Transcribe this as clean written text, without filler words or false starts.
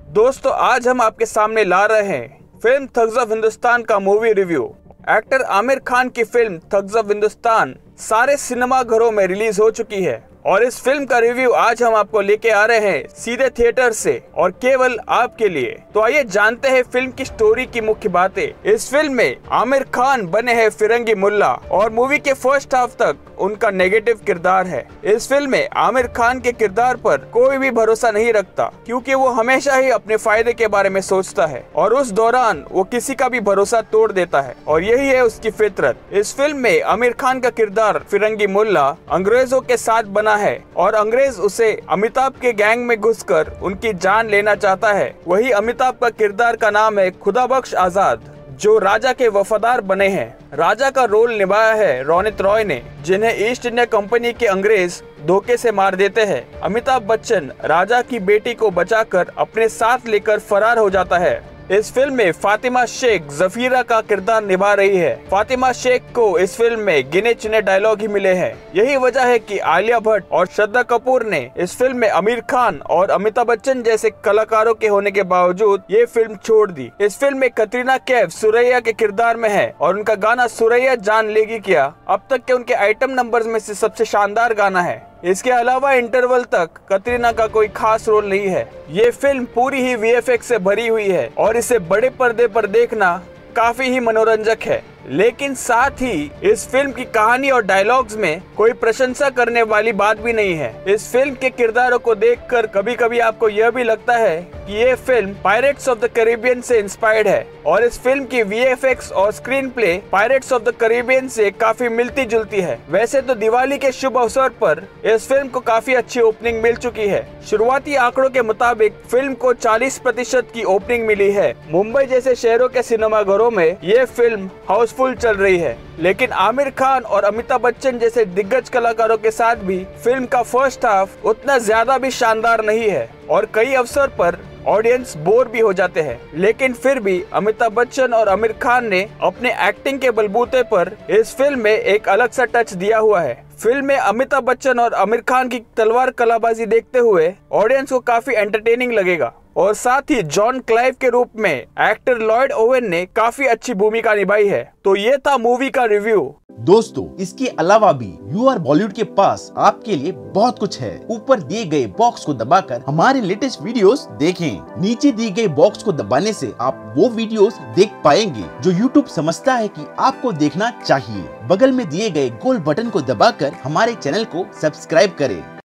दोस्तों आज हम आपके सामने ला रहे हैं फिल्म थग्स ऑफ हिंदुस्तान का movie review. Actor Aamir Khan की फिल्म थग्स ऑफ हिंदुस्तान सारे सिनेमा घरों में रिलीज हो चुकी है और इस फिल्म का रिव्यू आज हम आपको लेके आ रहे हैं सीधे थिएटर से और केवल आपके लिए। तो आइए जानते हैं फिल्म की स्टोरी की मुख्य बातें। इस फिल्म में आमिर खान बने हैं फिरंगी मुल्ला और मूवी के फर्स्ट हाफ तक उनका नेगेटिव किरदार है। इस फिल्म में आमिर खान के किरदार पर कोई भी भरोसा नहीं रखता क्योंकि वो हमेशा ही अपने फायदे के बारे में सोचता है और उस दौरान वो किसी का भी भरोसा तोड़ देता है और यही है उसकी फितरत। इस फिल्म में आमिर खान का किरदार फिरंगी मुल्ला अंग्रेजों के साथ बना है और अंग्रेज उसे अमिताभ के गैंग में घुसकर उनकी जान लेना चाहता है। वही अमिताभ का किरदार का नाम है खुदाबख्श आजाद जो राजा के वफादार बने हैं। राजा का रोल निभाया है रोनित रॉय ने जिन्हें ईस्ट इंडिया कंपनी के अंग्रेज धोखे से मार देते हैं। अमिताभ बच्चन राजा की बेटी को बचाकर अपने साथ लेकर फरार हो जाता है। इस फिल्म में फातिमा शेख जफीरा का किरदार निभा रही है। फातिमा शेख को इस फिल्म में गिने चुने डायलॉग ही मिले हैं। यही वजह है कि आलिया भट्ट और श्रद्धा कपूर ने इस फिल्म में आमिर खान और अमिताभ बच्चन जैसे कलाकारों के होने के बावजूद ये फिल्म छोड़ दी। इस फिल्म में कतरीना कैफ सुरैया के किरदार में है और उनका गाना सुरैया जान लेगी क्या अब तक के उनके आइटम नंबर्स में से सबसे शानदार गाना है। इसके अलावा इंटरवल तक कतरीना का कोई खास रोल नहीं है। ये फिल्म पूरी ही वीएफएक्स से भरी हुई है और इसे बड़े पर्दे पर देखना काफी ही मनोरंजक है, लेकिन साथ ही इस फिल्म की कहानी और डायलॉग्स में कोई प्रशंसा करने वाली बात भी नहीं है। इस फिल्म के किरदारों को देखकर कभी कभी आपको यह भी लगता है कि ये film Pirates of the Caribbean से इंस्पायर्ड है और इस फिल्म की वीएफएक्स और screenplay Pirates of the Caribbean से काफी मिलती जुलती है। वैसे तो दिवाली के शुभ अवसर पर इस फिल्म को काफी अच्छी ओपनिंग मिल चुकी है। शुरुआती आंकड़ों के मुताबिक फिल्म को 40% की ओपनिंग मिली है। मुंबई जैसे शहरों के सिनेमाघरों में ये फिल्म हाउसफुल चल रही है, लेकिन आमिर खान और अमिताभ बच्चन जैसे दिग्गज कलाकारों के साथ भी फिल्म का फर्स्ट हाफ उतना ज्यादा भी शानदार नहीं है और कई अवसर पर ऑडियंस बोर भी हो जाते हैं। लेकिन फिर भी अमिताभ बच्चन और आमिर खान ने अपने एक्टिंग के बलबूते पर इस फिल्म में एक अलग सा टच दिया हुआ है। फिल्म में अमिताभ बच्चन और आमिर खान की तलवार कलाबाजी देखते हुए ऑडियंस को काफी एंटरटेनिंग लगेगा और साथ ही जॉन क्लाइव के रूप में एक्टर लॉयड ओवेन ने काफी अच्छी भूमिका निभाई है। तो ये था मूवी का रिव्यू। दोस्तों इसके अलावा भी यूआर बॉलीवुड के पास आपके लिए बहुत कुछ है। ऊपर दिए गए बॉक्स को दबाकर हमारे लेटेस्ट वीडियोस देखें। नीचे दिए गए बॉक्स को दबाने से आप वो वीडियोस देख पाएंगे जो यूट्यूब समझता है कि आपको देखना चाहिए। बगल में दिए गए गोल बटन को दबाकर हमारे चैनल को सब्सक्राइब करें।